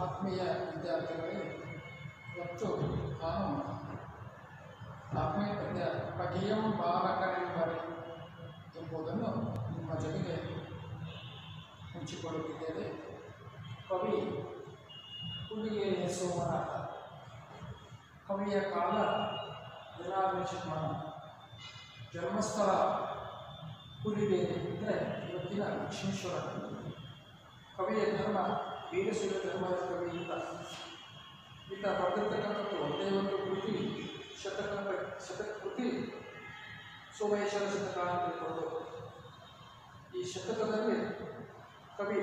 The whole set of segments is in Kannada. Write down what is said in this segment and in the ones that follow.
ಆತ್ಮೀಯ ವಿದ್ಯಾರ್ಥಿಗಳಿಗೆ ಇವತ್ತು ನಾನು ಆತ್ಮೀಯ ಪದ್ಯ ಬಗೆಯಂ ಬಾಲಕರೆಂಬರೆ ಎಂಬುದನ್ನು ನಿಮ್ಮ ಜೊತೆಗೆ ಹಂಚಿಕೊಳ್ಳುತ್ತಿದ್ದೇವೆ. ಕವಿ ಹುಲಿಗೆರೆಯ ಸೋಮನಾಥ. ಕವಿಯ ಕಾಲ ಜನಾಭಿಷೇಕಮಾನ. ಜನ್ಮಸ್ಥಳ ಹುಲಿಗೆರೆ ಇದ್ದರೆ ಇವತ್ತಿನ ಲಕ್ಷ್ಮೇಶ್ವರ. ಕವಿಯ ಧರ್ಮ ವೀರಶೈವ ಧರ್ಮದ ಕವಿ ಈತ ಬರೆದಿರ್ತಕ್ಕಂಥದ್ದು ಒಂದೇ ಒಂದು ಕೃತಿ, ಶತಕೃತಿ ಸೋಮೇಶ್ವರ ಶತಕ ಅಂತ ಹೇಳ್ಬೋದು. ಈ ಶತಕದಲ್ಲಿ ಕವಿ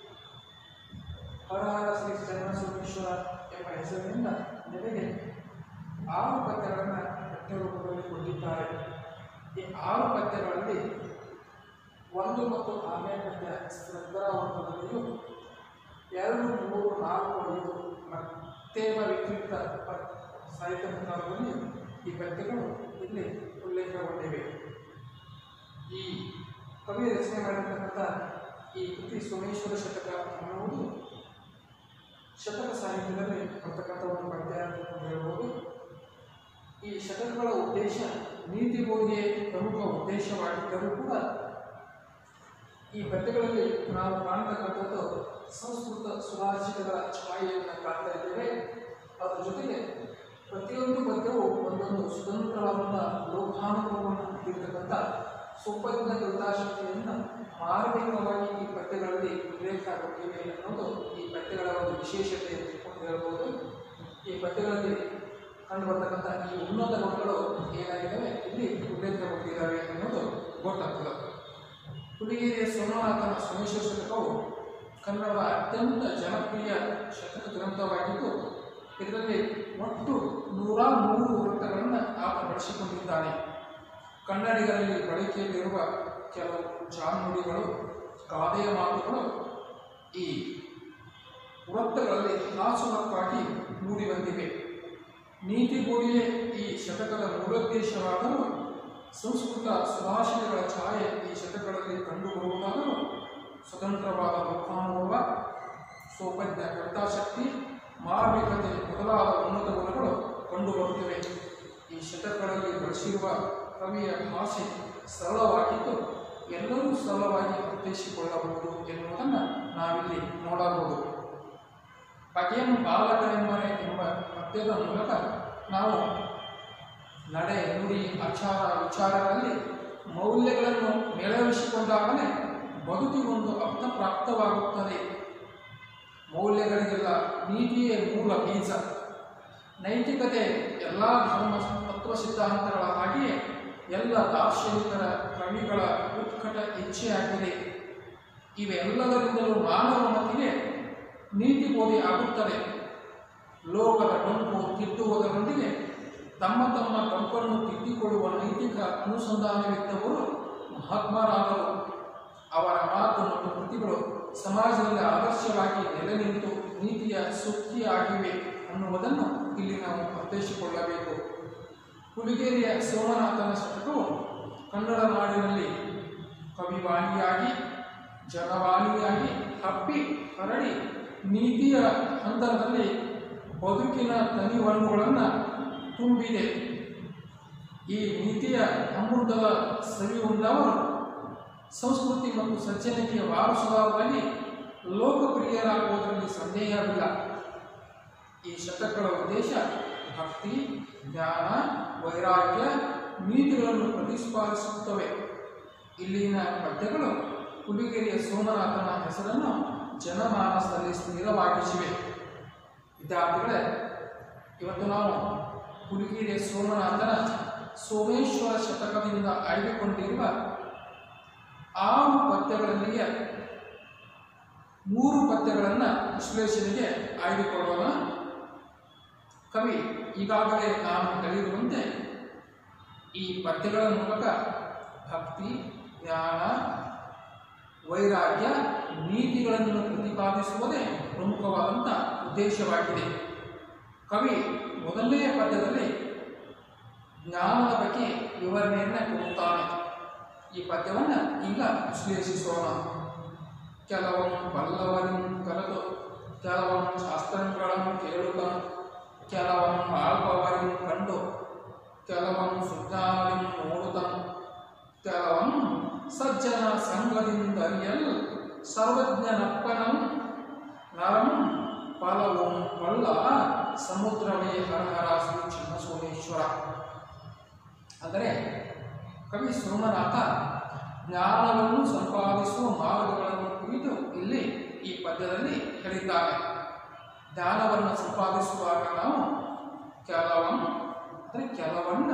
ಹರಹರ ಶ್ರೀ ಚನ್ನ ಸೋಮೇಶ್ವರ ಎಂಬ ಹೆಸರಿನಿಂದ ನಿಮಗೆ 6 ಪದ್ಯಗಳನ್ನು ಪಠ್ಯರೂಪದಲ್ಲಿ ಕೊಟ್ಟಿದ್ದಾರೆ. ಈ 6 ಪದ್ಯಗಳಲ್ಲಿ 1 ಮತ್ತು 6ನೇ ಪದ್ಯ ಶ್ರದ್ಧಾವಂತದಲ್ಲಿಯೂ 2, 3, 4, 5 ಮತ್ತೇವ ವಿಕೃತ ಸಾಹಿತ್ಯ ಮುಂತಾದರಲ್ಲಿ ಈ ಪದ್ಯಗಳು ಇಲ್ಲಿ ಉಲ್ಲೇಖಗೊಂಡಿವೆ. ಈ ಕವಿ ರಚನೆ ಮಾಡಿರ್ತಕ್ಕಂಥ ಈ ಕೃತಿ ಸೋಮೇಶ್ವರ ಶತಕ ಅನ್ನುವುದು ಶತಕ ಸಾಹಿತ್ಯದಲ್ಲಿ ಬರ್ತಕ್ಕಂಥ ಒಂದು ಪದ್ಯ ಅಂತ ಹೇಳ್ಬೋದು. ಈ ಶತಕಗಳ ಉದ್ದೇಶ ನೀತಿಬೋಧಿಯೇ ಪ್ರಮುಖ ಉದ್ದೇಶವಾಗಿದ್ದರೂ ಕೂಡ ಈ ಪದ್ಯಗಳಲ್ಲಿ ನಾವು ಕಾಣತಕ್ಕಂಥದ್ದು ಸಂಸ್ಕೃತ ಸುಭಾಷಿತಗಳ ಛಾಯೆಯನ್ನು ಕಾಣ್ತಾ ಇದ್ದೇವೆ. ಅದರ ಜೊತೆಗೆ ಪ್ರತಿಯೊಂದು ಪದ್ಯವು ಒಂದೊಂದು ಸ್ವತಂತ್ರವಾದ ಲೋಕಾನುಭವವನ್ನು ಹೊಂದಿರತಕ್ಕಂಥ ಸುಪದ್ಯ ಕವಿತಾಶಕ್ತಿಯನ್ನು ಮಾರ್ಮಿಕವಾಗಿ ಈ ಪದ್ಯಗಳಲ್ಲಿ ಉಲ್ಲೇಖಗೊಂಡಿವೆ ಅನ್ನೋದು ಈ ಪದ್ಯಗಳ ಒಂದು ವಿಶೇಷತೆ ಅಂತ ಹೇಳ್ಬೋದು. ಈ ಪದ್ಯಗಳಲ್ಲಿ ಕಂಡುಬರ್ತಕ್ಕಂಥ ಈ ಉನ್ನತ ಗುಣಗಳು ಏನಾಗಿದ್ದಾವೆ ಇಲ್ಲಿ ಉಲ್ಲೇಖಗೊಂಡಿದ್ದಾವೆ ಅನ್ನೋದು ಗೊತ್ತಾಗ್ತದೆ. ಹುಲಿಗೆರೆಯ ಸೋಮನಾಥನ ಸೋಮೇಶ್ವರ ಶತಕವು ಕನ್ನಡದ ಅತ್ಯಂತ ಜನಪ್ರಿಯ ಶತಕ ಗ್ರಂಥವಾಗಿದ್ದು ಇದರಲ್ಲಿ ಒಟ್ಟು 103 ವೃತ್ತಗಳನ್ನು ಆತ ಬಳಸಿಕೊಂಡಿದ್ದಾನೆ. ಕನ್ನಡಿಗರಲ್ಲಿ ಬಳಕೆಯಲ್ಲಿರುವ ಕೆಲವು ಜಾನುಡಿಗಳು, ಗಾದೆಯ ಮಾತುಗಳು ಈ ವೃತ್ತಗಳಲ್ಲಿ ಹಾಸುಹಕ್ಕಾಗಿ ಮೂಡಿಬಂದಿವೆ. ನೀತಿಬೋಧಿಯೇ ಈ ಶತಕದ ಮೂಲೋದ್ದೇಶವಾದರೂ ಸಂಸ್ಕೃತ ಸುಭಾಷಿತಗಳ ಛಾಯೆ ಈ ಶತಕಗಳಲ್ಲಿ ಕಂಡುಬರುವುದಾದರೂ ಸ್ವತಂತ್ರವಾದ ಲೋಕಾನುಭವ, ಸೋಪಜ್ಞ ಕವಿತಾಶಕ್ತಿ, ಮಾರ್ಮಿಕತೆ ಮೊದಲಾದ ಉನ್ನತ ಗುಣಗಳು ಕಂಡುಬರುತ್ತವೆ. ಈ ಶತಕಗಳಲ್ಲಿ ಬಳಸಿರುವ ಕವಿಯ ಭಾಷೆ ಸರಳವಾಗಿದ್ದು ಎಲ್ಲರೂ ಸರಳವಾಗಿ ಅರ್ಥೈಸಿಕೊಳ್ಳಬಹುದು ಎನ್ನುವುದನ್ನು ನಾವಿಲ್ಲಿ ನೋಡಬಹುದು. ಬಗೆಯಂ ಬಾಲಕರೆಂಬರೆ ಎಂಬ ಪದ್ಯದ ಮೂಲಕ ನಾವು ನಡೆ, ನುಡಿ, ಆಚಾರ, ವಿಚಾರಗಳಲ್ಲಿ ಮೌಲ್ಯಗಳನ್ನು ಮೇಳವಿಸಿಕೊಂಡಾಗಲೇ ಬದುಕಿಗೊಂದು ಅರ್ಥಪ್ರಾಪ್ತವಾಗುತ್ತದೆ. ಮೌಲ್ಯಗಳಿಗೆಲ್ಲ ನೀತಿಯೇ ಮೂಲ ಬೀಜ. ನೈತಿಕತೆ ಎಲ್ಲ ಧರ್ಮ ತತ್ವ ಸಿದ್ಧಾಂತಗಳ ಹಾಗೆಯೇ ಎಲ್ಲ ದಾರ್ಶನಿಕರ ಕವಿಗಳ ಉತ್ಕಟ ಇಚ್ಛೆಯಾಗಿದೆ. ಇವೆಲ್ಲದರಿಂದಲೂ ಮಾನವ ಮತಿಗೆ ನೀತಿ ಬೋಧೆ ಆಗುತ್ತದೆ. ಲೋಕದ ಡೊಂಕು ತಿದ್ದುವುದರೊಂದಿಗೆ ತಮ್ಮ ತಮ್ಮ ಡೊಂಕನ್ನು ತಿದ್ದಿಕೊಳ್ಳುವ ನೈತಿಕ ಅನುಸಂಧಾನವಿದ್ದವರು ಮಹಾತ್ಮರಾದರು. ಅವರ ಮಾತು ಮತ್ತು ಕೃತಿಗಳು ಸಮಾಜದಲ್ಲಿ ಆದರ್ಶವಾಗಿ ನೆಲೆ ನಿಂತು ನೀತಿಯ ಸೂಕ್ತಿಯಾಗಿವೆ ಅನ್ನುವುದನ್ನು ಇಲ್ಲಿ ನಾವು ಅರ್ಥೈಸಿಕೊಳ್ಳಬೇಕು. ಹುಲಿಗೆರೆಯ ಸೋಮನಾಥನ ಶತಕವು ಕನ್ನಡ ನಾಡಿನಲ್ಲಿ ಕವಿವಾಣಿಯಾಗಿ, ಜನವಾಣಿಯಾಗಿ ಹಬ್ಬಿ ಹರಡಿ ನೀತಿಯ ಹಂತದಲ್ಲಿ ಬದುಕಿನ ತನಿವಣ್ಣುಗಳನ್ನು ತುಂಬಿದೆ. ಈ ನೀತಿಯ ಅಮೃತದ ಸವಿ ಉಂಡವರು ಸಂಸ್ಕೃತಿ ಮತ್ತು ಸಜ್ಜನಿಕೆಯ ವಾರಸುದಾರರಾಗಿ ಲೋಕಪ್ರಿಯರಾಗುವುದರಲ್ಲಿ ಸಂದೇಹವಿಲ್ಲ. ಈ ಶತಕಗಳ ಉದ್ದೇಶ ಭಕ್ತಿ, ಜ್ಞಾನ, ವೈರಾಗ್ಯ, ನೀತಿಗಳನ್ನು ಪ್ರತಿಪಾದಿಸುತ್ತವೆ. ಇಲ್ಲಿನ ಪದ್ಯಗಳು ಹುಲಿಗೆರೆಯ ಸೋಮನಾಥನ ಹೆಸರನ್ನು ಜನಮಾನಸದಲ್ಲಿ ಸ್ಥಿರವಾಗಿಸಿವೆ. ವಿದ್ಯಾರ್ಥಿಗಳೇ, ಇವತ್ತು ನಾವು ಹುಲಿಗೆರೆಯ ಸೋಮನಾಥನ ಸೋಮೇಶ್ವರ ಶತಕದಿಂದ ಆಯ್ದುಕೊಂಡಿರುವ 6 ಪದ್ಯಗಳಲ್ಲಿಯೇ 3 ಪದ್ಯಗಳನ್ನು ವಿಶ್ಲೇಷಣೆಗೆ ಆಯ್ದುಕೊಳ್ಳೋಣ. ಕವಿ ಈಗಾಗಲೇ ನಾನು ಹೇಳಿರುವಂತೆ ಈ ಪದ್ಯಗಳ ಮೂಲಕ ಭಕ್ತಿ, ಜ್ಞಾನ, ವೈರಾಗ್ಯ, ನೀತಿಗಳನ್ನು ಪ್ರತಿಪಾದಿಸುವುದೇ ಪ್ರಮುಖವಾದಂಥ ಉದ್ದೇಶವಾಗಿದೆ. ಕವಿ ಮೊದಲನೆಯ ಪದ್ಯದಲ್ಲಿ ಜ್ಞಾನದ ಬಗ್ಗೆ ವಿವರಣೆಯನ್ನು ಕೊಡುತ್ತಾನೆ. ಈ ಪದ್ಯವನ್ನು ಈಗ ವಿಶ್ಲೇಷಿಸೋಣ. ಕೆಲವಂ ಬಲ್ಲವರಿಂ ಕಲತು ಕೆಲವನ್ನು ಶಾಸ್ತ್ರಗಳನ್ನು ಕೇಳುತ್ತನು, ಕೆಲವನ್ನು ಆಳ್ಪವರಿಗೂ ಕಂಡು, ಕೆಲವನ್ನು ಸುಜ್ಞಾನದಿಂದ ನೋಡುತ್ತನು, ಕೆಲವನ್ನು ಸಜ್ಜನ ಸಂಘದಿಂದ ಅರಿಯಲು ಸರ್ವಜ್ಞನಪ್ಪನಂ ನರಂ ಫಲವು ಒಳ್ಳ ಸಮುದ್ರವೇ ಹರಹರ ಶ್ರೀ ಚಿನ್ನಸೋಮೇಶ್ವರ. ಅಂದರೆ ಕವಿ ಸೋಮನಾಥ ಜ್ಞಾನವನ್ನು ಸಂಪಾದಿಸುವ ಮಾರ್ಗಗಳನ್ನು ಕುರಿತು ಇಲ್ಲಿ ಈ ಪದ್ಯದಲ್ಲಿ ಹೇಳಿದ್ದಾರೆ. ಜ್ಞಾನವನ್ನು ಸಂಪಾದಿಸುವಾಗ ನಾವು ಕೆಲವನ್ನ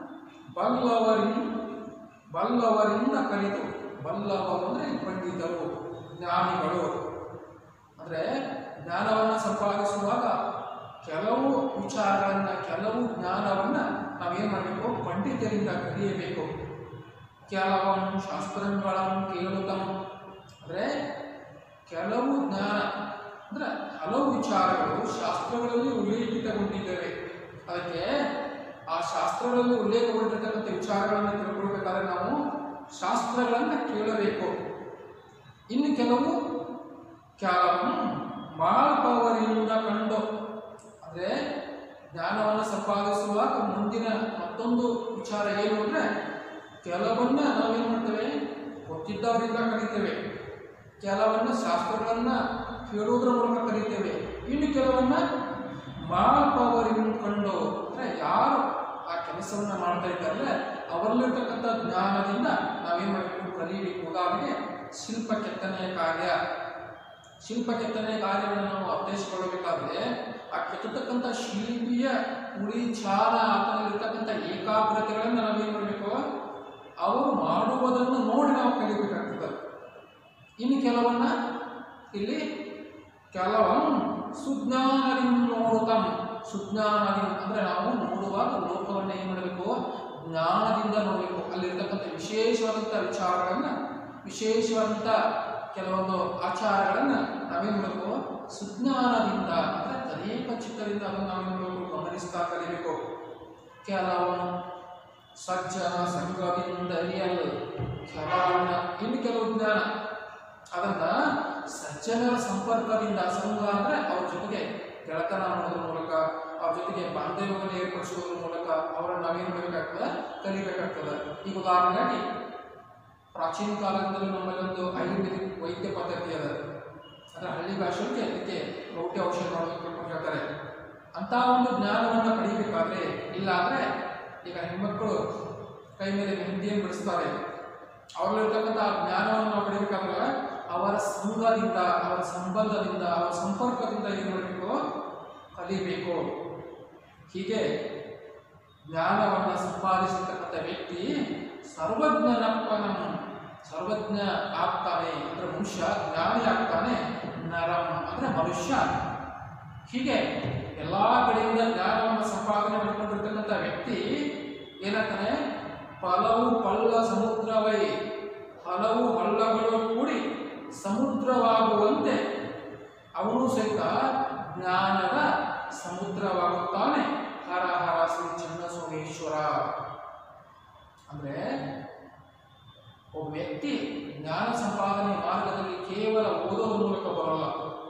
ಬಲ್ಲವರಿಂದ ಕಲಿತು, ಬಲ್ಲವರು ಅಂದರೆ ಪಂಡಿತರು, ಜ್ಞಾನಿಗಳು. ಅಂದರೆ ಜ್ಞಾನವನ್ನು ಸಂಪಾದಿಸುವಾಗ ಕೆಲವು ವಿಚಾರಗಳನ್ನು, ಕೆಲವು ಜ್ಞಾನವನ್ನು ನಾವೇನು ಮಾಡಬೇಕು, ಪಂಡಿತರಿಂದ ಕಲಿಯಬೇಕು. ಕೆಲವನ್ನು ಶಾಸ್ತ್ರಗಳನ್ನು ಕೇಳುತ್ತನು, ಅಂದರೆ ಕೆಲವು ಜ್ಞಾನ ಅಂದರೆ ಹಲವು ವಿಚಾರಗಳು ಶಾಸ್ತ್ರಗಳಲ್ಲಿ ಉಲ್ಲೇಖಿತಗೊಂಡಿದ್ದೇವೆ. ಅದಕ್ಕೆ ಆ ಶಾಸ್ತ್ರಗಳಲ್ಲಿ ಉಲ್ಲೇಖಗೊಂಡಿರ್ತಕ್ಕಂಥ ವಿಚಾರಗಳನ್ನು ತಿಳ್ಕೊಳ್ಬೇಕಾದ್ರೆ ನಾವು ಶಾಸ್ತ್ರಗಳನ್ನು ಕೇಳಬೇಕು. ಇನ್ನು ಕೆಲವನ್ನು ಮಾಳ್ಪವರಿಂದ ಕಂಡು, ಅಂದರೆ ಜ್ಞಾನವನ್ನು ಸಂಪಾದಿಸುವಾಗ ಮುಂದಿನ ಮತ್ತೊಂದು ವಿಚಾರ ಏನು ಅಂದರೆ ಕೆಲವನ್ನ ನಾವೇನು ಮಾಡ್ತೇವೆ, ಗೊತ್ತಿದ್ದವರಿಂದ ಕಲಿತೇವೆ, ಕೆಲವನ್ನ ಶಾಸ್ತ್ರಗಳನ್ನು ಕೇಳುವುದರ ಮೂಲಕ ಕಲಿತೇವೆ, ಇನ್ನು ಕೆಲವನ್ನ ಮಾಳ್ಪವರಿಂದ ಕಂಡು, ಅಂದರೆ ಯಾರು ಆ ಕೆಲಸವನ್ನು ಮಾಡ್ತಾ ಇದ್ದಾರಲ್ಲ ಅವರಲ್ಲಿರ್ತಕ್ಕಂಥ ಜ್ಞಾನದಿಂದ ನಾವೇನು ಮಾಡಬೇಕು, ಕಲಿಯಬೇಕು. ಉದಾಹರಣೆಗೆ ಶಿಲ್ಪ ಕೆತ್ತನೆಯ ಕಾರ್ಯವನ್ನು ನಾವು ಅರ್ಥೈಸಿಕೊಳ್ಳಬೇಕಾದ್ರೆ ಆ ಕೆತ್ತತಕ್ಕಂಥ ಶಿಲ್ಪಿಯ ಉಳಿ ಚಾಲ ಆತನಲ್ಲಿರ್ತಕ್ಕಂಥ ಏಕಾಗ್ರತೆಗಳನ್ನು ನಾವೇನು ಮಾಡಬೇಕು, ಅವರು ಮಾಡುವುದನ್ನು ನೋಡಿ ನಾವು ಕಲಿಬೇಕಾಗ್ತದೆ. ಇನ್ನು ಕೆಲವನ್ನ ಇಲ್ಲಿ ಸುಜ್ಞಾನದಿಂದ ನೋಡುತ್ತಾ, ಸುಜ್ಞಾನದಿಂದ ಅಂದರೆ ನಾವು ನೋಡುವಾಗ ಲೋಕವನ್ನು ಏನು ಮಾಡಬೇಕು, ಜ್ಞಾನದಿಂದ ನೋಡಬೇಕು. ಅಲ್ಲಿರ್ತಕ್ಕಂಥ ವಿಶೇಷವಾದಂಥ ವಿಚಾರಗಳನ್ನು, ವಿಶೇಷವಾದಂಥ ಕೆಲವೊಂದು ಆಚಾರಗಳನ್ನು ನಾವೇನು ಮಾಡಬೇಕು, ಸುಜ್ಞಾನದಿಂದ ಅಂದರೆ ತದೇಕ ಚಿತ್ತದಿಂದ ಅದನ್ನು ನಾವೇನು ಮಾಡಬೇಕು, ಗಮನಿಸ್ತಾ ಕಲಿಬೇಕು. ಕೆಲವನ್ನು ಸಜ್ಜನ ಸಂಘದಿಂದ ಅರಿಯಲು, ಇನ್ನು ಕೆಲವು ಜ್ಞಾನ ಅದನ್ನು ಸಜ್ಜನರ ಸಂಪರ್ಕದಿಂದ, ಸಂಘ ಅಂದರೆ ಅವ್ರ ಜೊತೆಗೆ ಗೆಳತನ ಮಾಡೋದ್ರ ಮೂಲಕ, ಅವ್ರ ಜೊತೆಗೆ ಬಾಂಧವ್ಯವನ್ನು ಏರ್ಪಡಿಸುವುದರ ಮೂಲಕ ಅವರನ್ನು ನಾವೇನು ಮಾಡಬೇಕಾಗ್ತದೆ, ಕಲಿಬೇಕಾಗ್ತದೆ. ಈಗ ಉದಾಹರಣೆಗಾಗಿ ಪ್ರಾಚೀನ ಕಾಲದಿಂದಲೂ ನಮ್ಮಲ್ಲೊಂದು ಆಯುರ್ವೇದಿಕ್ ವೈದ್ಯ ಪದ್ಧತಿ ಅದ. ಅಂದರೆ ಹಳ್ಳಿ ಭಾಷೆಗೆ ಅದಕ್ಕೆ ರೌಟಿ ಔಷಧ ಮಾಡೋದಕ್ಕೆ ಹೇಳ್ತಾರೆ. ಅಂಥ ಒಂದು ಜ್ಞಾನವನ್ನು ಪಡೀಬೇಕಾದ್ರೆ, ಇಲ್ಲ ಅಂದರೆ ಈಗ ಹೆಣ್ಮಕ್ಕಳು ಕೈ ಮೇಲೆ ಮೆಹಂದಿಯನ್ನು ಬಿಡಿಸ್ತಾರೆ, ಅವರಲ್ಲಿರ್ತಕ್ಕಂಥ ಜ್ಞಾನವನ್ನು ನಾವು ಪಡೀಬೇಕಾದ್ರೆ ಅವರ ಸಂಘದಿಂದ, ಅವರ ಸಂಬಂಧದಿಂದ, ಅವರ ಸಂಪರ್ಕದಿಂದ ಏನು ಮಾಡಬೇಕು, ಕಲಿಬೇಕು. ಹೀಗೆ ಜ್ಞಾನವನ್ನು ಸಂಪಾದಿಸಿರ್ತಕ್ಕಂಥ ವ್ಯಕ್ತಿ ಸರ್ವಜ್ಞ ಆಗ್ತಾನೆ, ಅಂದರೆ ಮನುಷ್ಯ ಜ್ಞಾನಿ ಆಗ್ತಾನೆ. ನರಂ ಅಂದರೆ ಮನುಷ್ಯ. ಹೀಗೆ ಎಲ್ಲ ಕಡೆಯಿಂದ ಜ್ಞಾನವನ್ನು ಸಂಪಾದನೆ ಮಾಡಿಕೊಂಡಿರ್ತಕ್ಕಂಥ ವ್ಯಕ್ತಿ ಏನಾಗ್ತಾನೆ, ಫಲವು ಪಳ್ಳ ಸಮುದ್ರವೈ, ಹಲವು ಹಳ್ಳಗಳು ಕೂಡಿ ಸಮುದ್ರವಾಗುವಂತೆ ಅವನು ಸಹಿತ ಜ್ಞಾನದ ಸಮುದ್ರವಾಗುತ್ತಾನೆ. ಹರ ಹರ ಶ್ರೀ ಚಿನ್ನಸೋಮೇಶ್ವರ. ಅಂದರೆ ಒಬ್ಬ ವ್ಯಕ್ತಿ ಜ್ಞಾನ ಸಂಪಾದನೆ ಮಾರ್ಗದಲ್ಲಿ ಕೇವಲ ಓದೋದ್ರ ಮೂಲಕ ಬರೋಲ್ಲ.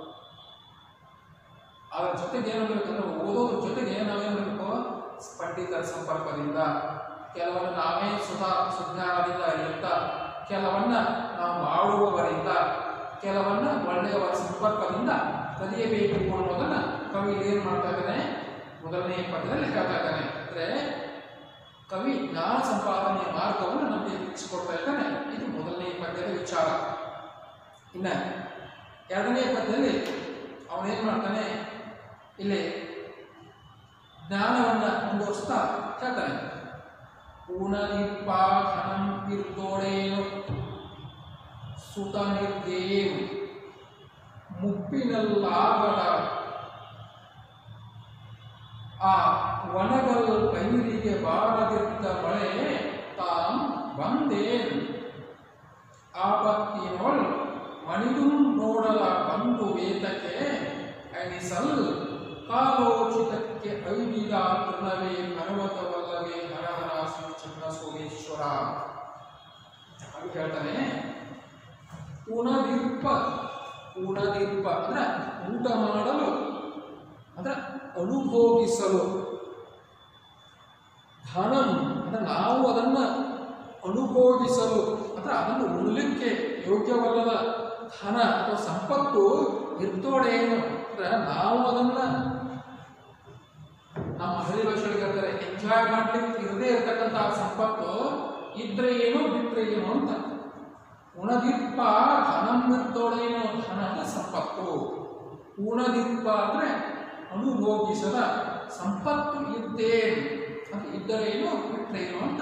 ಅದರ ಜೊತೆಗೆ ಏನಾಗಬೇಕಂದ್ರೆ ಓದೋದ್ರ ಜೊತೆಗೆ ನಾವೇನು ಮಾಡಬೇಕು, ಪಂಡಿತರ ಸಂಪರ್ಕದಿಂದ, ಕೆಲವನ್ನು ನಾವೇ ಸುಜ್ಞಾನದಿಂದ ಅರಿಯುತ್ತಾ, ಕೆಲವನ್ನ ನಾವು ಮಾಡುವವರಿಂದ, ಕೆಲವನ್ನ ಒಳ್ಳೆಯವರ ಸಂಪರ್ಕದಿಂದ ಕಲಿಯಬೇಕು ಅನ್ನೋದನ್ನು ಕವಿ ಏನು ಮಾಡ್ತಾ ಇದ್ದಾನೆ, ಮೊದಲನೇ ಪದ್ಯದಲ್ಲಿ ಹೇಳ್ತಾ ಇದ್ದಾನೆ. ಅಂದರೆ ಕವಿ ಜ್ಞಾನ ಸಂಪಾದನೆಯ ಮಾರ್ಗವನ್ನು ನಮಗೆ ತಿಳಿಸಿಕೊಡ್ತಾ ಇದ್ದಾನೆ. ಇದು ಮೊದಲನೇ ಪದ್ಯದ ವಿಚಾರ. ಇನ್ನು ಎರಡನೇ ಪದ್ಯದಲ್ಲಿ ಅವನೇನು ಮಾಡ್ತಾನೆ, ಇಲ್ಲಿ ಜ್ಞಾನವನ್ನು ಮುಂದುವರಿಸ್ತಾ ಹೇಳ್ತಾನೆ. ಪೂನನಿಪ್ಪ ಘನಂ ಇರ್ತೋಡೇನು ಸುತ ನಿರ್ದೇವು ಮುಪ್ಪಿನಲ್ಲಾಗದ ಆ ಒಣಗಲ್ ಪೈರಿಗೆ ಬಾರದಿದ್ದ ಮಳೆ ತಾಂ ಬಂದೇನು ಆಪತ್ತಿನೊಳ್ ಮಣಿದು ನೋಡಲ ಬಂದು ವೇತಕ್ಕೆ ಅಣಿಸಲ್ ಕಾಲೋಚಿತಕ್ಕೆ ಐದಿದ ತೃಣವೇ ಪರ್ವತವಲ್ಲವೇ ಹರಹರ ಶ್ರೀ ಚಿನ್ನಸೋಮೇಶ್ವರ. ಅದು ಹೇಳ್ತಾನೆ, ಪುನರಿಪ್ಪ ಉಣದಿರ್ಪ ಅಂದ್ರೆ ಊಟ ಮಾಡಲು ಅಂದ್ರೆ ಅನುಭೋಗಿಸಲು, ಧನಂ ಅಂದ್ರೆ ನಾವು ಅದನ್ನು ಅನುಭೋಗಿಸಲು ಅಂದ್ರೆ ಅದನ್ನು ಉಣಲಿಕ್ಕೆ ಯೋಗ್ಯವಲ್ಲದ ಧನ ಅಥವಾ ಸಂಪತ್ತು ಇರ್ತೋಡೇನು ಅಂದ್ರೆ ನಾವು ಅದನ್ನ ನಮ್ಮ ಹಳ್ಳಿ ಭಾಷೆಗೆ ಹೇಳ್ತಾರೆ ಎಂಜಾಯ್ ಮಾಡ್ಲಿಕ್ಕೆ ಇರದೇ ಇರತಕ್ಕಂತಹ ಸಂಪತ್ತು ಇದ್ರೆ ಏನು ಬಿಟ್ರೆ ಏನು ಅಂತ. ಉಣದಿಪ್ಪ ಧನಂ ಇರ್ತೋಡೇನು, ಧನ ಅಂದ್ರೆ ಸಂಪತ್ತು. ಉಣದಿಪ್ಪ ಅಂದ್ರೆ ಅನುಭೋಗಿಸದ ಸಂಪತ್ತು ಇದ್ದೇನು ಅಂದ್ರೆ ಇದ್ದರೇನು ಬಿಟ್ರೆ ಏನು ಅಂತ.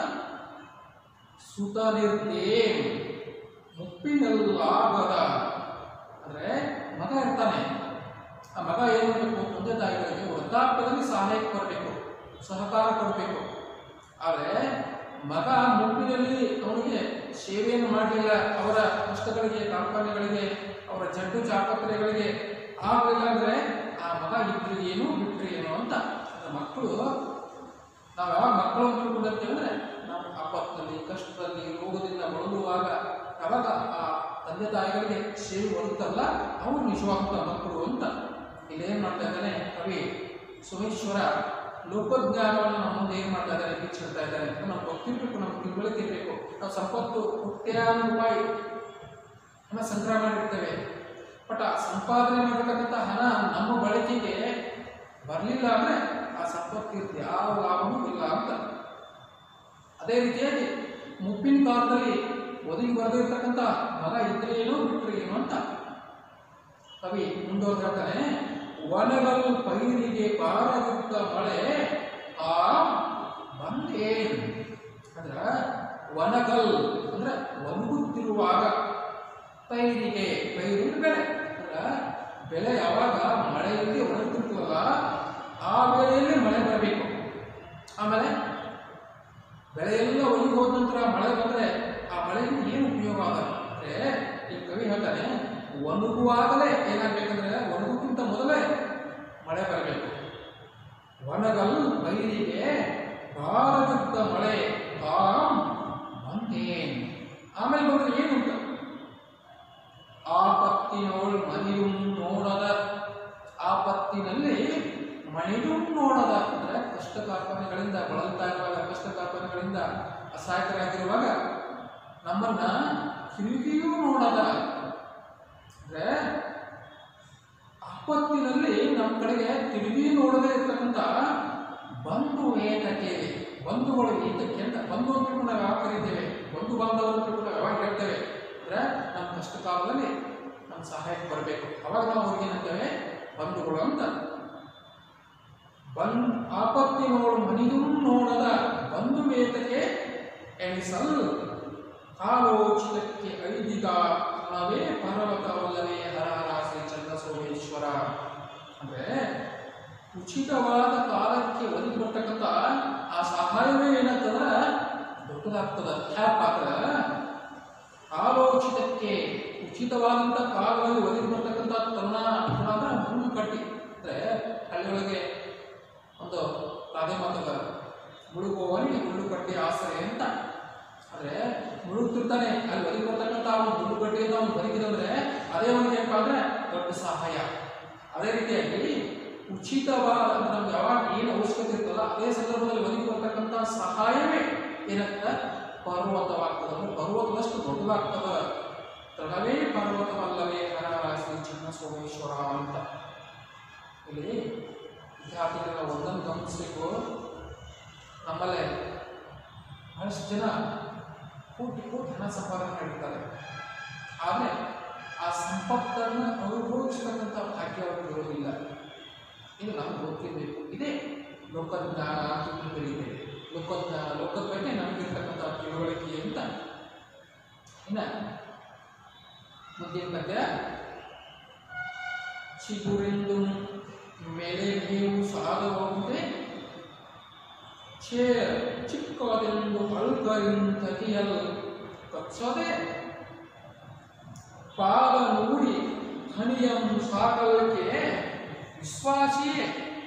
ಸುತನಿರ್ತೇನು ಮುಪ್ಪಿನಲ್ಲಾಗದ ಅಂದ್ರೆ ಮಗ ಇರ್ತಾನೆ, ಆ ಮಗ ಏನು ಮಾಡಬೇಕು, ತಂದೆ ತಾಯಿಗಳಿಗೆ ವೃದ್ಧಾಪ್ಯದಲ್ಲಿ ಸಹಾಯಕ್ಕೆ ಬರಬೇಕು, ಸಹಕಾರ ಕೊಡಬೇಕು. ಆದರೆ ಮಗ ಮುಪ್ಪಿನಲ್ಲಿ ಅವನಿಗೆ ಸೇವೆಯನ್ನು ಮಾಡಲಿಲ್ಲ, ಅವರ ಕಷ್ಟಗಳಿಗೆ ಕಾರ್ಖಾನೆಗಳಿಗೆ ಅವರ ಜಡ್ಡು ಚಾಪತ್ರೆಗಳಿಗೆ ಆಗಲಿಲ್ಲ ಅಂದರೆ ಆ ಮಗ ಇದ್ರೆ ಏನು ಬಿಟ್ಟರೆ ಏನು ಅಂತ. ಮಕ್ಕಳು ನಾವು ಯಾವಾಗ ಮಕ್ಕಳನ್ನು ತಿಳ್ಕೊಂಡಂತೆ ಅಂದರೆ ನಾವು ಆಪತ್ತಿನಲ್ಲಿ ಕಷ್ಟದಲ್ಲಿ ರೋಗದಿಂದ ಬಳಲುವಾಗ ಯಾವಾಗ ಆ ತಂದೆ ತಾಯಿಗಳಿಗೆ ಸೇವೆ ಬರುತ್ತಲ್ಲ ಅವರು ನಿಜವಾಗ್ತ ಮಕ್ಕಳು ಅಂತ. ಇಲ್ಲೇನು ಮಾಡ್ತಾ ಇದ್ದಾನೆ ಕವಿ ಸೋಮೇಶ್ವರ, ಲೋಕಜ್ಞಾನವನ್ನು ನಮ್ಮ ಮುಂದೆ ಏನು ಮಾಡ್ತಾ ಇದ್ದಾರೆ, ಬಿಚ್ಚಿಡ್ತಾ ಇದ್ದಾರೆ. ನಮ್ಗೆ ಗೊತ್ತಿರಬೇಕು, ನಮ್ಗೆ ತಿಳುವಳಿಕೆ ಇರಬೇಕು. ನಾವು ಸಂಪತ್ತು ಕೋಟ್ಯಾನು ರೂಪಾಯಿ ಹಣ ಸಂಗ್ರಹ ಮಾಡಿರ್ತೇವೆ, ಬಟ್ ಆ ಸಂಪಾದನೆ ಮಾಡತಕ್ಕಂಥ ಹಣ ನಮ್ಮ ಬಳಕೆಗೆ ಬರಲಿಲ್ಲ ಅಂದರೆ ಆ ಸಂಪತ್ತು ಇರುತ್ತೆ, ಯಾವ ಲಾಭವೂ ಇಲ್ಲ ಅಂತ. ಅದೇ ರೀತಿಯಾಗಿ ಮುಪ್ಪಿನ ಕಾಲದಲ್ಲಿ ಒದಗಿ ಬರೆದಿರ್ತಕ್ಕಂಥ ಮಗ ಇದ್ರೆ ಏನು ಬಿಟ್ಟರೆ ಏನು ಅಂತ ಕವಿ ಮುಂದುವರೆದು ಹೇಳ್ತಾನೆ. ವನಗಲ್ ಪೈರಿಗೆ ಬಾರದಿದ್ದ ಮಳೆ ಆ ಬಂದೇನು ಅಂದ್ರೆ ವನಗಲ್ ಅಂದ್ರೆ ಒಣಗುತ್ತಿರುವಾಗ, ಪೈರಿಗೆ ಪೈರು ಬೆಳೆ ಅಂದ್ರೆ ಬೆಳೆ ಯಾವಾಗ ಮಳೆಯಲ್ಲಿ ಒಣಗುತ್ತಿರ್ತಲ್ಲ ಆ ಬೆಳೆಯಲ್ಲಿ ಮಳೆ ಬರಬೇಕು. ಆಮೇಲೆ ಬೆಳೆಯೆಲ್ಲ ಒಣಗಿ ಹೋದ ನಂತರ ಮಳೆ ಬಂದರೆ ಆ ಮಳೆಯಿಂದ ಏನು ಉಪಯೋಗ ಆಗಲ್ಲ ಅಂದರೆ ಈ ಕವಿ ಹೇಳ್ತಾನೆ ಒಣಗುವಾಗಲೇ ಏನಾಗಬೇಕಂದ್ರೆ ಒಣಗುಕ್ಕಿಂತ ಮೊದಲೇ ಮಳೆ ಬರಬೇಕು. ಒಣಗಲ್ ಪೈರಿಗೆ ಬಾರದಿದ್ದ ಮಳೆ ಬಂದೇನು, ಆಮೇಲೆ ಬಂದ್ರೆ ಏನುಂಟ ಆಪತ್ತಿನೋಳ್ ಮನೆಯು ನೋಡದ, ಆಪತ್ತಿನಲ್ಲಿ ಮನೆಯೂ ನೋಡದ ಅಂದ್ರೆ ಕಷ್ಟ ಕಾರ್ಪಣ್ಯಗಳಿಂದ ಬಳಲ್ತಾ ಇರುವಾಗ, ಕಷ್ಟ ಕಾರ್ಪಣ್ಯಗಳಿಂದ ಅಸಹಾಯಕರಾಗಿರುವಾಗ ನಮ್ಮನ್ನ ತಿರುಗಿಯೂ ನೋಡದ ಅಂದ್ರೆ ಆಪತ್ತಿನಲ್ಲಿ ನಮ್ಮ ಕಡೆಗೆ ತಿರುಗಿ ನೋಡದೇ ಇರ್ತಕ್ಕಂಥ ಬಂಧು ಏತಕ್ಕೆ, ಬಂಧುಗಳು ಏತಕ್ಕೆ ಅಂತ. ಬಂಧು ಅಂತ ನಾವು ಯಾವಾಗ ಕರೀತೇವೆ, ಬಂಧು ಬಾಂಧವರು ಅಂತ ನಾವು ಯಾವಾಗ ಹೇಳ್ತೇವೆ ಅಂದ್ರೆ ನಮ್ಮ ಕಷ್ಟ ಕಾಲದಲ್ಲಿ ನಮ್ಮ ಸಹಾಯಕ್ಕೆ ಬರಬೇಕು, ಅವಾಗ ನಾವು ಅವ್ರಿಗೆ ಏನಂತೇವೆ ಬಂಧುಗಳು ಅಂತ. ಆಪತ್ತಿ ನೋಡು ಮನಿಗೂ ನೋಡದ ಬಂಧು ವೇತಕ್ಕೆ ಎಣಿಸಲ್, ಕಾಲೋಚಿತಕ್ಕೆ ಐದಿಗ ನಾವೇ ಪರ್ವತವಲ್ಲವೇ ಹರಹರ ಶ್ರೀ ಚಂದ್ರ ಸೋಮೇಶ್ವರ ಅಂದ್ರೆ ಉಚಿತವಾದ ಕಾಲಕ್ಕೆ ಒದಗಿ ಬರ್ತಕ್ಕಂಥ ಆ ಸಹಾಯವೇ ಏನಂತಂದ್ರೆ ದೊಡ್ಡದಾಗ್ತದ. ಯಾಕಾದ್ರ ಕಾಲೋಚಿತಕ್ಕೆ ಉಚಿತವಾದಂಥ ಕಾಲದಲ್ಲಿ ಒದಗಿ ಬರ್ತಕ್ಕಂಥ ತನ್ನ ಮುಳ್ಳು ಕಟ್ಟಿ ಅಂದ್ರೆ ಹಳ್ಳಿಯೊಳಗೆ ಒಂದು ಗಾದೆ ಮಾತದ, ಮುಳುಗುವವನಿಗೆ ಮುಳ್ಳು ಕಟ್ಟಿ ಆಸರೆ ಅಂತ. ಅಂದ್ರೆ ಮುಳುಗ್ತಿರ್ತಾನೆ, ಅಲ್ಲಿ ಒದಗಿ ಬರ್ತಕ್ಕಂಥ ಅವನು ಮುಳ್ಳು ಕಟ್ಟಿಯಿಂದ ಅವನು ಬದುಕಿದಂದ್ರೆ ಅದೇ ಅವನಿಗೆ ಏನಪ್ಪ ಅಂದ್ರೆ ದೊಡ್ಡ ಸಹಾಯ. ಅದೇ ರೀತಿಯಾಗಿ ಉಚಿತವಾದ ನಮ್ಗೆ ಯಾವಾಗ ಏನು ಅವಶ್ಯಕತೆ ಇರ್ತಲ್ಲ ಅದೇ ಸಂದರ್ಭದಲ್ಲಿ ಒದಗಿ ಬರ್ತಕ್ಕಂಥ ಸಹಾಯವೇ ಏನಂತ ಪರ್ವತವಾಗ್ತದೆ. ಅಂದ್ರೆ ಪರ್ವತದಷ್ಟು ದೊಡ್ಡದಾಗ್ತದ. ತಡವೇ ಪರ್ವತವಲ್ಲವೇ ಹರಹರ ಶ್ರೀ ಚನ್ನ ಸೋಮೇಶ್ವರ ಅಂತ. ಇಲ್ಲಿ ವಿದ್ಯಾರ್ಥಿಗಳ ಒಂದನ್ನು ಗಮನಿಸಬೇಕು, ನಮ್ಮಲ್ಲೇ ಬಹಳಷ್ಟು ಜನ ಕೋಟಿ ಕೋಟಿ ಹಣ ಸಂಪಾದನೆ ಮಾಡಿರ್ತಾರೆ, ಆದರೆ ಆ ಸಂಪತ್ತನ್ನು ಅನುಭವಿಸತಕ್ಕಂಥ ಭಾಗ್ಯ ಅವರಿಗೆ ಇರೋದಿಲ್ಲ. ಇದು ನಮ್ಗೆ ಗೊತ್ತಿರಬೇಕು. ಇದೇ ಲೋಕಜ್ಞಾನ ಅಂತ ಕರೀತೇವೆ. ಲೋಕಜ್ಞಾನ, ಲೋಕದ ಬಗ್ಗೆ ನಮಗಿರ್ತಕ್ಕಂಥ ತಿಳುವಳಿಕೆ ಅಂತ. ಇನ್ನು ಮುಂದಿನ ಪದ್ಯ, ಚಿಗುರೆಂದು ಮೇಲೆ ನೀವು ಸಾಧುವಂತೆ ಚಿಕ್ಕದೆಂದು ಅಳ್ಕರಿಂತಗಿಯಲ್ ಕಚ್ಚದೆ ಪಾದ ನೂಡಿ ಹನಿಯಂ ಸಾಕಲಿಕ್ಕೆ ವಿಶ್ವಾಸಿಯೇ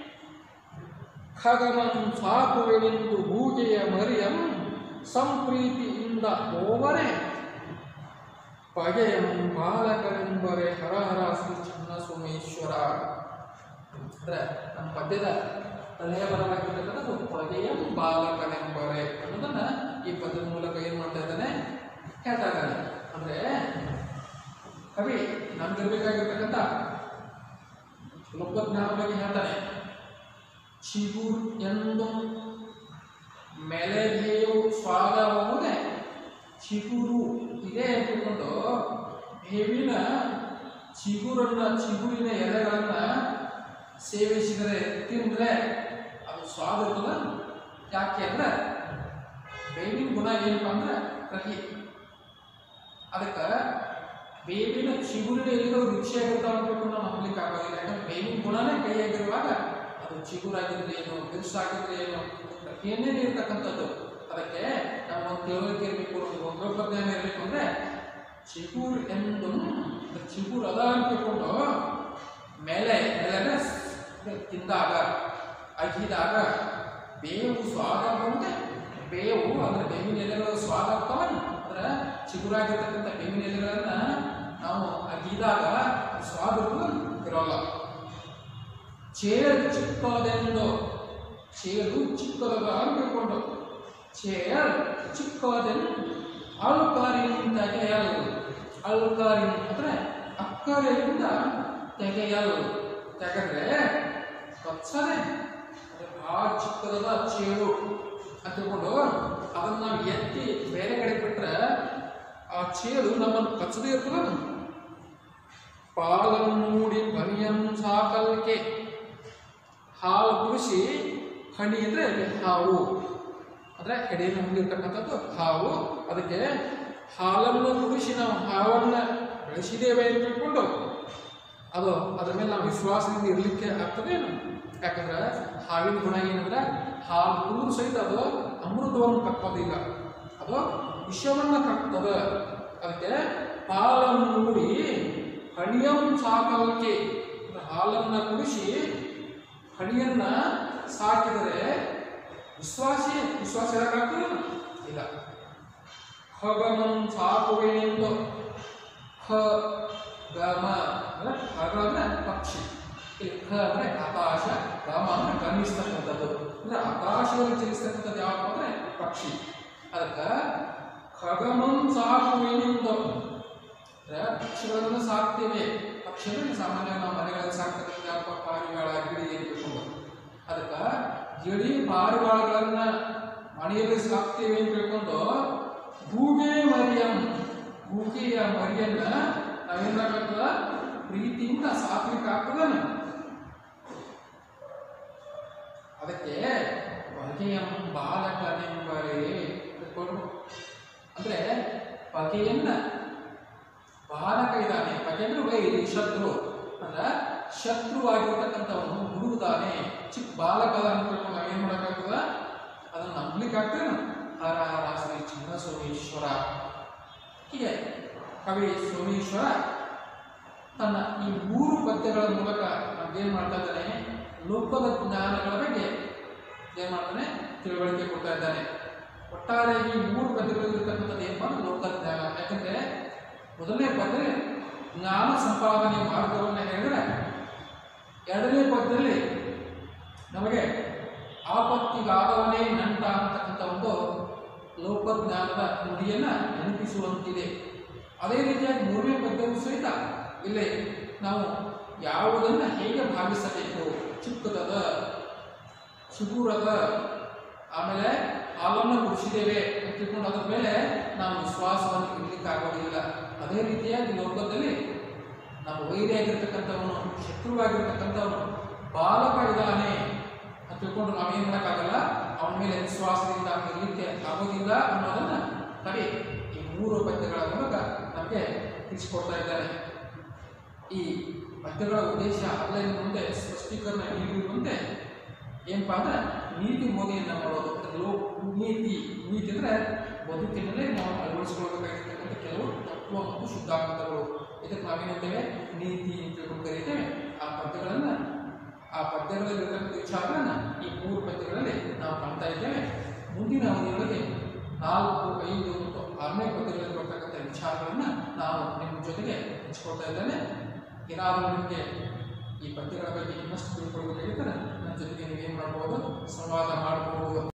ಖಗನಂ ಸಾಕುವೆನೆಂದು ಹೂಗೆಯ ಮರಿಯಂ ಸಂಪ್ರೀತಿಯಿಂದ ಹೋವರೆ ಪಗೆಯಂ ಬಾಲಕನೆಂಬರೆ ಹರ ಹರ ಶ್ರೀ ಚನ್ನ ಸೋಮೇಶ್ವರ. ಅಂದ್ರೆ ನಮ್ಮ ಪದ್ಯದ ತಲೆಯ ಬರವಾಗಿರ್ತಕ್ಕಂಥದ್ದು ಪಗೆಯಂ ಬಾಲಕನೆಂಬರೆ ಅನ್ನೋದನ್ನ ಈ ಪದ್ಯದ ಮೂಲಕ ಏನ್ ಮಾಡ್ತಾ ಇದ್ದಾನೆ, ಹೇಳ್ತಾ ಇದ್ದಾನೆ. ಅಂದ್ರೆ ಕವಿ ನಮ್ಗಿರ್ಬೇಕಾಗಿರ್ತಕ್ಕಂಥ ಲೋಕಜ್ಞಾನ ಬಗ್ಗೆ ಹೇಳ್ತಾನೆ. ಚಿಗುರ್ ಎಂದು ಮೆಲೆದೆಯು ಸ್ವಾಗಬಹುದೇ, ಚಿಗುರು ಇದೆ ಅಂತಕೊಂಡು ಬೇವಿನ ಚಿಗುರಿನ ಎಲೆಗಳನ್ನ ಸೇವಿಸಿದರೆ ತಿಂದ್ರೆ ಅದು ಸ್ವಾದ ಇರ್ತದ. ಯಾಕೆ ಅಂದ್ರೆ ಬೇವಿನ ಗುಣ ಏನಪ್ಪ ಅಂದ್ರೆ ಕಹಿ. ಅದಕ್ಕೆ ಬೇವಿನ ಚಿಗುರಿನ ಎಲೆಗಳು ರುಚಿಯಾಗಿರ್ತಾವ ಅಂತಕೊಂಡು ನಾವು ನಂಬಲಿಕ್ಕೆ ಆಗೋದಿಲ್ಲ. ಯಾಕಂದ್ರೆ ಬೇವಿನ ಗುಣನೇ ಕೈಯಾಗಿರುವಾಗ ಅದು ಚಿಗುರಾಗಿದ್ರೆ ಏನು, ಬಿರುಸಾಗಿದ್ರೆ ಏನು, ಏನೇನು ಇರ್ತಕ್ಕಂಥದ್ದು. ಅದಕ್ಕೆ ನಾವು ಒಂದು ತಿಳುವಳಿಕೆ ಇರಬೇಕು, ಒಂದು ಲೋಕಜ್ಞಾನ ಇರಬೇಕು. ಅಂದ್ರೆ ಚಿಗುರು ಎಂದು ಚಿಗುರು ಅದ ಅಂತಕೊಂಡು ಮೇಲೆ ತಿಂದಾಗ ಅಗಿದಾಗ ಬೇವು ಸ್ವಾದ ಬಂದೆ. ಬೇವು ಅಂದ್ರೆ ಬೇವಿನ ಎಲೆಗಳು ಸ್ವಾದ ಆಗ್ತಾವ. ಅಂದ್ರೆ ಚಿಗುರಾಗಿರ್ತಕ್ಕಂಥ ಬೇವಿನ ಎಲೆಗಳನ್ನ ನಾವು ಅಗಿದಾಗ ಸ್ವಾದ ಇರೋಲ್ಲ. ಚೇಳು ಚಿಕ್ಕದೆಂದು, ಚೇಳು ಚಿಕ್ಕದ ಅಂದುಕೊಂಡು ಚೇಳು ಚಿಕ್ಕದೆಂದು ಅಳುಕಾರಿನ ತೆಗೆಯಲು. ಅಳುಕಾರಿನ ಅಂದ್ರೆ ಅಕ್ಕರೆಯಿಂದ ತೆಗೆಯಲು. ತೆಗೆದ್ರೆ ಕಚ್ಚದೆ ಬಹಳ ಚಿಕ್ಕದ ಚೇಳು ಅಂತ ತಿಳ್ಕೊಂಡು ಅದನ್ನ ನಾವು ಎತ್ತಿ ಬೇರೆ ಕಡೆ ಬಿಟ್ರೆ ಆ ಚೇಳು ನಮ್ಮನ್ನು ಕಚ್ಚದೇ ಇರ್ತದ. ಪಾಲನ್ನು ಮೂಡಿ ಬನಿಯನ್ನು ಸಾಕಲ್ಕೆ, ಹಾಲು ಕುಡಿಸಿ, ಹಣಿ ಅಂದ್ರೆ ಹಾವು ಅಂದ್ರೆ ಎಡೆಯನ್ನು ಹೊಂದಿರ್ತಕ್ಕಂಥದ್ದು ಹಾವು. ಅದಕ್ಕೆ ಹಾಲನ್ನು ಕುಡಿಸಿ ನಾವು ಹಾವನ್ನ ಬೆಳೆಸಿದ್ದೇವೆ ಅಂತ ತಿಳ್ಕೊಂಡು ಅದು ಅದ್ರ ಮೇಲೆ ನಾವು ವಿಶ್ವಾಸದಿಂದ ಇರಲಿಕ್ಕೆ ಆಗ್ತದೇನು. ಯಾಕಂದ್ರೆ ಹಾವಿನ ಗುಣ ಏನಂದ್ರೆ ಹಾಲು ಕುಡಿದ್ರು ಸಹಿತ ಅದು ಅಮೃತವನ್ನು ಕಕ್ಕೋದಿಲ್ಲ, ಅದು ವಿಷವನ್ನ ಕಕ್ತದ. ಅದಕ್ಕೆ ಹಾಲನ್ನು ಮೂಡಿ ಹಣಿಯಂ ಸಾಕಲ್ಕೆ, ಹಾಲನ್ನ ಕುಡಿಸಿ ಹಣಿಯನ್ನ ಸಾಕಿದರೆ ವಿಶ್ವಾಸ ಯಾಕಾಗ್ತದೆ ಇಲ್ಲ. ಖಗಮಂ ಸಾಕುವೆನೆಂದು, ಖಗಮ ಅಂದ್ರೆ ಖಗ ಅಂದ್ರೆ ಪಕ್ಷಿ, ಇಲ್ಲಿ ಖ ಅಂದ್ರೆ ಆಕಾಶ, ಗಮ ಅಂದ್ರೆ ಗಮಿಸ್ತಕ್ಕಂಥದ್ದು. ಅಂದ್ರೆ ಆಕಾಶದಲ್ಲಿ ಚಲಿಸ್ತಕ್ಕಂಥದ್ದು ಯಾವಪ್ಪ ಅಂದ್ರೆ ಪಕ್ಷಿ. ಅದಕ್ಕೆ ಖಗಮಂ ಸಾಕುವೆನೆಂದು ಅಂದ್ರೆ ಪಕ್ಷಿಗಳನ್ನು ಸಾಕ್ತೇವೆ. ಪಕ್ಷಿ ಅಂದ್ರೆ ಸಾಮಾನ್ಯ ನಾವು ಮನೆಗಳಲ್ಲಿ ಸಾಕ್ತಕ್ಕಂಥ ಯಾವಪ್ಪ ಪಾರಿವಾಳ, ಗಿಳಿ ಅಂತ ತಿಳ್ಕೊಂಡು. ಅದಕ್ಕೆ ಗಿಳಿ ಪಾರಿವಾಳಗಳನ್ನ ಮನೆಯಲ್ಲಿ ಸಾಕ್ತೇವೆ ಅಂತ ತಿಳ್ಕೊಂಡು ಗೂಗೆಯ ಮರಿಯನ್ನ ನಾವೇನಾಗ್ತದ ಪ್ರೀತಿಯಿಂದ ಸಾಕ್ಲಿಕ್ಕೆ ಆಗ್ತದ. ಅದಕ್ಕೆ ಬಗೆಯಂ ಬಾಲಕನೆಂಬರೇ ಅಂದ್ರೆ ಬಗೆಯನ್ನ ಬಾಲಕ ಇದ್ದಾನೆ. ಬಗೆ ಅಂದ್ರೆ ವೈರಿ, ಶತ್ರು ಅಂದ್ರೆ ಶತ್ರುವಾಗಿರ್ತಕ್ಕಂಥವನು ಹುಡುಗುತ್ತಾನೆ. ಚಿಕ್ಕ ಬಾಲಕದ ಅಂತ ನಾವೇನ್ ಮಾಡೋಕ್ಕಾಗ್ತದ, ಅದನ್ನು ನಂಬಲಿಕ್ಕೆ ಆಗ್ತದೆ. ಹರ ಹರ ಶ್ರೀ ಚನ್ನ ಸೋಮೇಶ್ವರ. ಹೀಗೆ ಕವಿ ಸೋಮೇಶ್ವರ ತನ್ನ ಈ 3 ಪದ್ಯಗಳ ಮೂಲಕ ನಮ್ಗೇನ್ ಮಾಡ್ತಾ ಇದ್ದಾನೆ, ಲೋಕದ ಜ್ಞಾನಗಳ ಬಗ್ಗೆ ಏನ್ ಮಾಡ್ತಾನೆ, ತಿಳುವಳಿಕೆ ಕೊಡ್ತಾ ಇದ್ದಾನೆ. ಒಟ್ಟಾರೆ ಈ 3 ಪದ್ಯಗಳಿರ್ತಕ್ಕಂಥದ್ದು ಏನಪ್ಪ ಅಂದ್ರೆ ಲೋಕಜ್ಞಾನ. ಯಾಕಂದ್ರೆ ಮೊದಲನೇ ಪದ್ಯ ಜ್ಞಾನ ಸಂಪಾದನೆ ಮಾರ್ಗವನ್ನು ಹೇಳಿದ್ರೆ, ಎರಡನೇ ಪದ್ಯದಲ್ಲಿ ನಮಗೆ ಆಪತ್ತಿಗಾದವನೇ ನಂಟ ಅಂತಕ್ಕಂಥ ಒಂದು ಲೋಕಜ್ಞಾನದ ನುಡಿಯನ್ನ ನೆನಪಿಸುವಂತಿದೆ. ಅದೇ ರೀತಿಯಾಗಿ 3ನೇ ಪದ್ಯವು ಸಹಿತ ಇಲ್ಲಿ ನಾವು ಯಾವುದನ್ನ ಹೇಗೆ ಭಾವಿಸಬೇಕು, ಚಿಕ್ಕದದ, ಚಿಗುರದ, ಆಮೇಲೆ ಹಾಲನ್ನು ಕುಡಿಸಿದ್ದೇವೆ ಅಂತ ತಿಳ್ಕೊಂಡು ಅದ್ರ ಮೇಲೆ ನಾವು ವಿಶ್ವಾಸವನ್ನು ಇಡ್ಲಿಕ್ಕೆ ಆಗೋದಿಲ್ಲ. ಅದೇ ರೀತಿಯಾಗಿ ಲೋಕದಲ್ಲಿ ನಾವು ವೈರಿಯಾಗಿರ್ತಕ್ಕಂಥವನು, ಶತ್ರುವಾಗಿರ್ತಕ್ಕಂಥವನು, ಬಾಲಕ ಇದ್ದಾನೆ ಅಂತ ತಿಳ್ಕೊಂಡು ನಾವೇನು ಮಾಡೋಕ್ಕಾಗಲ್ಲ, ಅವನ ಮೇಲೆ ವಿಶ್ವಾಸದಿಂದ ಇರಲಿಕ್ಕೆ ಆಗೋದಿಲ್ಲ ಅನ್ನೋದನ್ನ ಕವಿ ಈ 3 ಪದ್ಯಗಳ ಮೂಲಕ ನಮಗೆ ತಿಳಿಸಿಕೊಡ್ತಾ ಇದ್ದಾರೆ. ಈ ಪದ್ಯಗಳ ಉದ್ದೇಶ ಅಲ್ಲ ಮುಂದೆ ಸ್ಪಷ್ಟೀಕರಣ ನೀಡುವಂತೆ ಏನಪ್ಪಾ ಅಂದ್ರೆ ನೀತಿ ಬೋಧನೆಯನ್ನು ಮಾಡೋದು. ನೀತಿ ಅಂದ್ರೆ ಬದುಕಿನಲ್ಲೇ ನಾವು ಅಳವಡಿಸಿಕೊಳ್ಳಬೇಕಾಗಿರ್ತಕ್ಕಂಥ ಕೆಲವು ತತ್ವ ಮತ್ತು ಶುದ್ಧಾಂತಗಳು. ಇದಕ್ಕೆ ನಾವೇನಿರ್ತೇವೆ ನೀತಿ ಅಂತ ಕರೀತೇವೆ. ಆ ಪದ್ಯಗಳಲ್ಲಿರ್ತಕ್ಕಂಥ ವಿಚಾರಗಳನ್ನ ಈ 3 ಪದ್ಯಗಳಲ್ಲಿ ನಾವು ಕಾಣ್ತಾ ಇದ್ದೇವೆ. ಮುಂದಿನ ಅವಧಿಯೊಳಗೆ 4, 5 ಮತ್ತು 6ನೇ ಪದ್ಯಗಳಲ್ಲಿ ಬರ್ತಕ್ಕಂಥ ವಿಚಾರಗಳನ್ನು ನಾನು ನಿಮ್ಮ ಜೊತೆಗೆ ಹಂಚ್ಕೊಳ್ತಾ ಇದ್ದೇನೆ. ಏನಾದರೂ ನಿಮಗೆ ಈ ಪದ್ಯಗಳ ಬಗ್ಗೆ ಇನ್ನಷ್ಟು ತಿಳ್ಕೊಳ್ಬೇಕಾಗಿದ್ದರೆ ನನ್ನ ಜೊತೆಗೆ ನೀವೇನು ಮಾಡ್ಬೋದು, ಸಂವಾದ ಮಾಡಬಹುದು.